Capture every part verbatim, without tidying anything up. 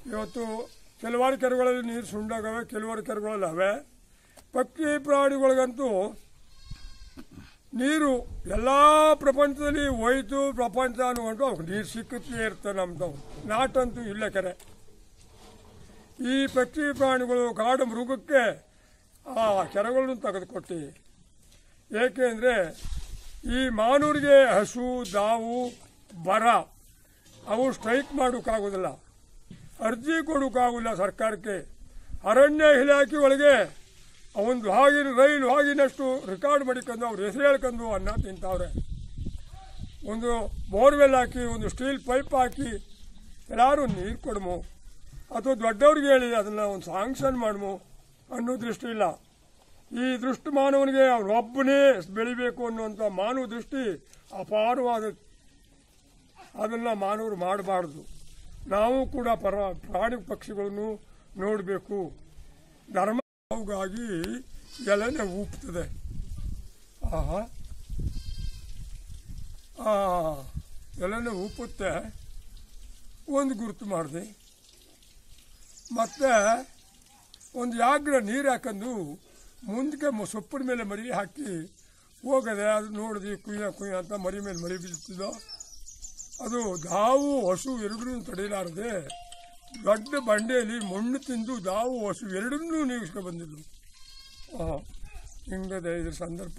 ಇವತ್ತು ಕೆಲವಾರು ಕೆರೆಗಳಲ್ಲಿ ನೀರು ಸುಂಡಾಗವೆ, ಕೆಲವಾರು ಕೆರೆಗಳಲ್ಲಿ ಅವೆ. ಪಕ್ಷಿ ಪ್ರಾಣಿಗಳಿಗಂತೂ ನೀರು ಎಲ್ಲ ಪ್ರಪಂಚದಲ್ಲಿ ಹೋಯ್ತು, ಪ್ರಪಂಚ ಅನ್ನುವಂಟು ಅವ್ರಿಗೆ ನೀರು ಸಿಕ್ಕುತ್ತಲೇ ಇರ್ತದೆ. ನಮ್ದು ನಾಟಂತೂ ಇಲ್ಲ ಕೆರೆ. ಈ ಪಕ್ಷಿ ಪ್ರಾಣಿಗಳು ಕಾಡು ಮೃಗಕ್ಕೆ ಆ ಕೆರೆಗಳನ್ನು ತೆಗೆದುಕೊಟ್ಟು, ಏಕೆಂದರೆ ಈ ಮಾನವರಿಗೆ ಹಸು, ದಾವು, ಬರ ಅವು ಸ್ಟ್ರೈಕ್ ಮಾಡೋಕ್ಕಾಗೋದಿಲ್ಲ, ಅರ್ಜಿ ಕೊಡೋಕ್ಕಾಗೋಲ್ಲ ಸರ್ಕಾರಕ್ಕೆ. ಅರಣ್ಯ ಇಲಾಖೆ ಒಳಗೆ ಒಂದು ಹಾಗಿನ ರೈಲು ಹಾಗಿನಷ್ಟು ರೆಕಾರ್ಡ್ ಮಾಡಿಕೊಂಡು ಅವ್ರು ಹೆಸರು ಹೇಳ್ಕೊಂಡು ಅನ್ನ ತಿಂತಾವ್ರೆ. ಒಂದು ಬೋರ್ವೆಲ್ ಹಾಕಿ, ಒಂದು ಸ್ಟೀಲ್ ಪೈಪ್ ಹಾಕಿ ಎಲ್ಲರೂ ನೀರು ಕೊಡಮು ಅಥವಾ ದೊಡ್ಡವ್ರಿಗೆ ಹೇಳಿ ಅದನ್ನು ಒಂದು ಸಾಂಕ್ಷನ್ ಮಾಡಮು ಅನ್ನೋ ದೃಷ್ಟಿ ಇಲ್ಲ. ಈ ದೃಷ್ಟಿ ಮಾನವನಿಗೆ ಅವನೊಬ್ಬನೇ ಬೆಳಿಬೇಕು ಅನ್ನುವಂಥ ಮಾನವ ದೃಷ್ಟಿ ಅಪಾರವಾದ. ಅದನ್ನು ಮಾನವರು ಮಾಡಬಾರ್ದು. ನಾವು ಕೂಡ ಪರ ಪ್ರಾಣಿ ಪಕ್ಷಿಗಳನ್ನು ನೋಡಬೇಕು. ಧರ್ಮ ಅವುಗಾಗಿ ಎಲೆನೆ ಉಪ್ತದೆ. ಆಹಾ ಆ ಎಲೆನೆ ಉಪ್ಪುತ್ತೆ. ಒಂದು ಗುರುತು ಮಾಡಿದೆ. ಮತ್ತೆ ಒಂದು ಯಾಗ್ರ ನೀರು ಹಾಕೊಂಡು ಮುಂದಕ್ಕೆ ಸೊಪ್ಪಿನ ಮೇಲೆ ಮರಿ ಹಾಕಿ ಹೋಗದೆ. ಅದು ನೋಡಿದ್ವಿ, ಕುಯ್ಯ ಕುಯ್ಯ ಅಂತ ಮರಿ ಮೇಲೆ ಮರಿ ಬೀಳ್ತಿದ್ದೋ. ಅದು ದಾವು ಹಸು ಎರಡನ್ನೂ ತಡೆಯಲಾರದೆ ದೊಡ್ಡ ಬಂಡೆಯಲ್ಲಿ ಮಣ್ಣು ತಿಂದು ದಾವು ಹಸು ಎರಡನ್ನೂ ನೀಗಿಸ್ಕೊಂಡು ಬಂದಿದ್ದು. ಹಿಂಗದೆ ಇದ್ರ ಸಂದರ್ಭ.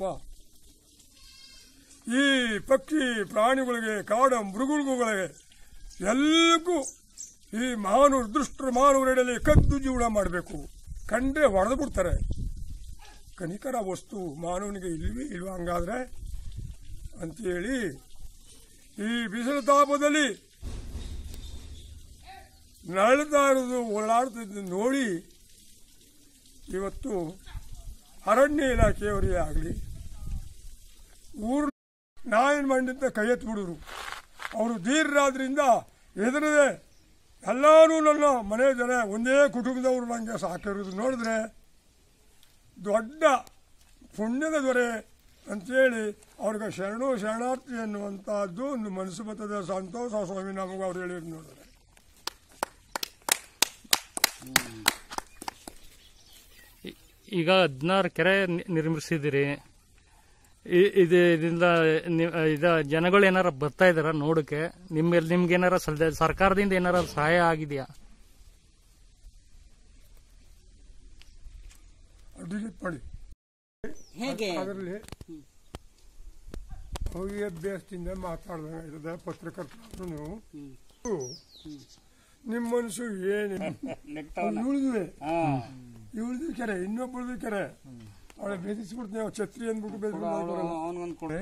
ಈ ಪಕ್ಷಿ ಪ್ರಾಣಿಗಳಿಗೆ, ಕಾಡ ಮೃಗಗಳಿಗೆ ಎಲ್ಲಕ್ಕೂ ಈ ಮಾನವರು ದುಷ್ಟರು ಮಾನವರೆಡೆಯಲ್ಲಿ ಕದ್ದು ಜೀವನ ಮಾಡಬೇಕು. ಕಂಡ್ರೆ ಹೊಡೆದು ಬಿಡ್ತಾರೆ. ಕನಿಕರ ವಸ್ತು ಮಾನವನಿಗೆ ಇಲ್ವೇ ಇಲ್ವ ಹಂಗಾದ್ರೆ ಅಂತೇಳಿ ಈ ಬಿಸಿಲು ತಾಪದಲ್ಲಿ ನರಳ್ತಾ ಇರೋದು, ಓಡಾಡ್ತಿದ್ದು ನೋಡಿ ಇವತ್ತು ಅರಣ್ಯ ಇಲಾಖೆಯವರೇ ಆಗಲಿ, ಊರು ನಾಯನ್ ಮಾಡಿದ್ದ ಕೈ ಎತ್ಬಿಡೋರು. ಅವರು ಧೀರರಾದ್ರಿಂದ ಎದುರದೆ ಎಲ್ಲರೂ ನನ್ನ ಮನೆ ಜನ ಒಂದೇ ಕುಟುಂಬದವರು ನನಗೆ ಸಾಕಿರೋದು ನೋಡಿದ್ರೆ ದೊಡ್ಡ ಪುಣ್ಯದ ದೊರೆ ಅಂತೇಳಿ ಅವ್ರಿಗೆ ಶರಣು ಶರಣಾರ್ಥಿ ಅನ್ನುವಂಥದ್ದು ಒಂದು ಮನಸ್ಸು ಬರ್ತದೆ. ಸಂತೋಷ ಸ್ವಾಮಿ ನಮಗೆ ಅವ್ರು ಹೇಳಿದ್ರು ನೋಡಿದ್ರೆ. ಈಗ ಹದಿನಾರು ಕೆರೆ ನಿರ್ಮಿಸಿದಿರಿ. ಇದರಿಂದ ಇದ ಜನಗಳು ಏನಾರ ಬರ್ತಾ ಇದಾರ ನೋಡಕ್ಕೆ? ನಿಮ್ಗೆ ನಿಮ್ಗೆ ಏನಾರ ಸರ್ಕಾರದಿಂದ ಏನಾರ ಸಹಾಯ ಆಗಿದೆಯಾ? ಡಿಲೀಟ್ ಮಾಡಿ ಅದರಲ್ಲಿ ಹೋಗಿ ಅಭ್ಯಾಸದಿಂದ ಮಾತಾಡ್ದಂಗ ಇರ್ತದೆ. ಪತ್ರಕರ್ತರು ನಿಮ್ಮ ಮನಸ್ಸು ಏನು ಇವಳಿದ್ವಿ ಇವಳಿದ್ವಿ ಕೆರೆ, ಇನ್ನೊಬ್ಬಳದು ಕೆರೆ ಅವಳ ಬೆದಿಸ್ಬಿಡ್ತೀನಿ. ಛತ್ರಿ ಅಂದ್ಬಿಟ್ಟು ಬೆಳೆಸ್ಬಿಡ್ತಾರೆ.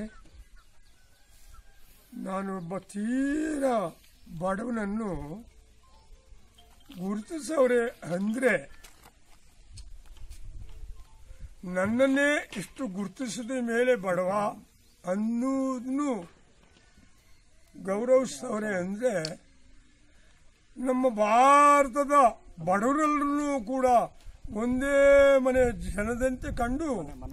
ನಾನು ಒಬ್ಬ ತೀರಾ ಬಡವನನ್ನು ಗುರುತಿಸವ್ರೆ ಅಂದ್ರೆ ನನ್ನನ್ನೇ ಇಷ್ಟು ಗುರುತಿಸಿದ ಮೇಲೆ ಬಡವ ಅನ್ನೋದನ್ನು ಗೌರವಿಸವ್ರೆ ಅಂದ್ರೆ ನಮ್ಮ ಭಾರತದ ಬಡವರೆಲ್ಲರೂ ಕೂಡ ಒಂದೇ ಮನೆ ಜನದಂತೆ ಕಂಡು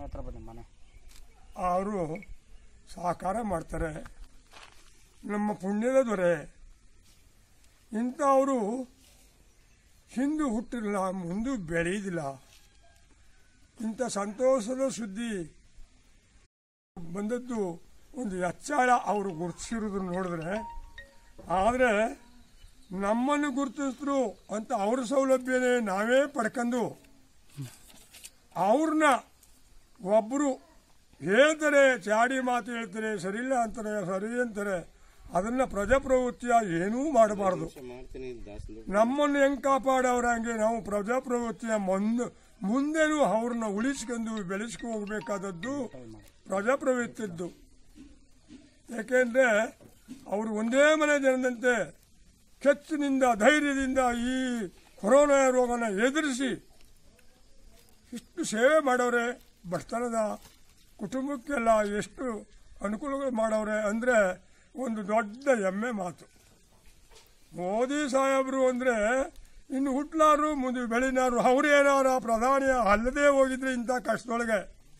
ಅವರು ಸಹಕಾರ ಮಾಡ್ತಾರೆ. ನಮ್ಮ ಪುಣ್ಯದ ದೊರೆ ಇಂಥವರು ಹಿಂದೂ ಹುಟ್ಟಿರಲಿಲ್ಲ, ಮುಂದೂ ಬೆಳೆಯುವುದಿಲ್ಲ. ಇಂಥ ಸಂತೋಷದ ಸುದ್ದಿ ಬಂದದ್ದು ಒಂದು ಹೆಚ್ಚಳ ಅವರು ಗುರುತಿಸಿರೋದು ನೋಡಿದ್ರೆ. ಆದರೆ ನಮ್ಮನ್ನು ಗುರುತಿಸಿದ್ರು ಅಂತ ಅವ್ರ ಸೌಲಭ್ಯನೇ ನಾವೇ ಪಡ್ಕೊಂಡು ಅವ್ರನ್ನ ಒಬ್ಬರು ಹೇಳ್ತಾರೆ, ಚಾಡಿ ಮಾತು ಹೇಳ್ತಾರೆ, ಸರಿಯಿಲ್ಲ ಅಂತಾರೆ, ಸರಿ ಅಂತಾರೆ. ಅದನ್ನ ಪ್ರಜಾಪ್ರಭುತ್ವ ಏನೂ ಮಾಡಬಾರ್ದು. ನಮ್ಮನ್ನು ಹೆಂಗ್ ಕಾಪಾಡವ್ರ ಹಂಗೆ ನಾವು ಪ್ರಜಾಪ್ರಭುತ್ವ ಮುಂದೆ ಮುಂದೆನೂ ಅವ್ರನ್ನ ಉಳಿಸ್ಕೊಂಡು ಬೆಳೆಸ್ಕೊಂಡು ಹೋಗ್ಬೇಕಾದದ್ದು ಪ್ರಜಾಪ್ರಭುತ್ವದ್ದು. ಯಾಕೆಂದ್ರೆ ಅವರು ಒಂದೇ ಮನೆ ಜನದಂತೆ ಕೆಚ್ಚಿನಿಂದ ಧೈರ್ಯದಿಂದ ಈ ಕೊರೋನಾ ರೋಗನ ಎದುರಿಸಿ ಇಷ್ಟು ಸೇವೆ ಮಾಡವ್ರೆ. ಬಡತನದ ಕುಟುಂಬಕ್ಕೆಲ್ಲ ಎಷ್ಟು ಅನುಕೂಲಗಳು ಮಾಡವ್ರೆ ಅಂದರೆ ಒಂದು ದೊಡ್ಡ ಹೆಮ್ಮೆ ಮಾತು. ಮೋದಿ ಸಾಹೇಬರು ಅಂದರೆ ಇನ್ನು ಹುಟ್ಲಾರು ಮುಂದೆ ಬೆಳಿನಾರು ಅವ್ರೇನಾರ ಪ್ರಧಾನಿ ಅಲ್ಲದೆ ಹೋಗಿದ್ರೆ ಇಂಥ ಕಷ್ಟದೊಳಗೆ.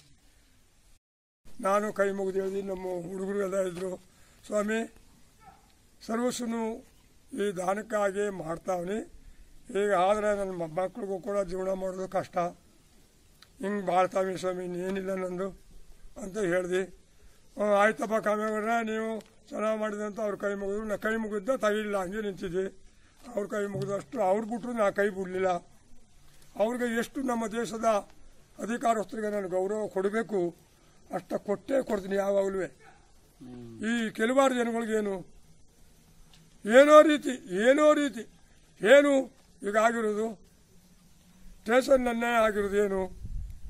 ನಾನು ಕೈ ಮುಗಿದು ಹೇಳಿ ನಮ್ಮ ಹುಡುಗರಿಗೆಲ್ಲ ಇದ್ರು, ಸ್ವಾಮಿ ಸರ್ವಸ್ವನು ಈ ದಾನಕ್ಕಾಗಿ ಮಾಡ್ತಾವನಿ, ಈಗ ಆದರೆ ನನ್ನ ಮಕ್ಕಳಿಗೂ ಕೂಡ ಜೀವನ ಮಾಡೋದು ಕಷ್ಟ. ಹಿಂಗೆ ಬಾಳ್ತಾವೆ ಸ್ವಾಮಿ, ಇನ್ನೇನಿಲ್ಲ ನಂದು ಅಂತ ಹೇಳ್ದು. ಆಯ್ತಪ್ಪ ಕಾಮೇಗೌಡ್ರೆ, ನೀವು ಚೆನ್ನಾಗಿ ಮಾಡಿದೆ ಅಂತ ಅವ್ರ ಕೈ ಮುಗಿದ್ರು. ನಾ ಕೈ ಮುಗಿದ್ದ ತಗಿಲ್ಲ, ಹಂಗೆ ನಿಂತಿದ್ದೆ. ಅವ್ರ ಕೈ ಮುಗಿದಷ್ಟು ಅವ್ರು ಬಿಟ್ಟರು ನಾ ಕೈ ಬಿಡಲಿಲ್ಲ. ಅವ್ರಿಗೆ ಎಷ್ಟು ನಮ್ಮ ದೇಶದ ಅಧಿಕಾರಸ್ಥರಿಗೆ ನಾನು ಗೌರವ ಕೊಡಬೇಕು ಅಷ್ಟ ಕೊಟ್ಟೇ ಕೊಡ್ತೀನಿ ಯಾವಾಗಲೂ. ಈ ಕೆಲವಾರು ಜನಗಳಿಗೇನು ಏನೋ ರೀತಿ ಏನೋ ರೀತಿ ಏನು ಈಗ ಆಗಿರೋದು ಸ್ಟೇಷನ್ ಅನ್ಯಾಯ ಆಗಿರೋದು ಏನು,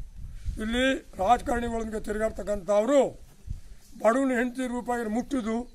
ಇಲ್ಲಿ ರಾಜಕಾರಣಿಗಳೊಂದಿಗೆ ತಿರುಗಾಡ್ತಕ್ಕಂಥವ್ರು ಬಡವನ ಹೆಂಡತಿ ರೂಪಾಯಿ ಮುಟ್ಟುದು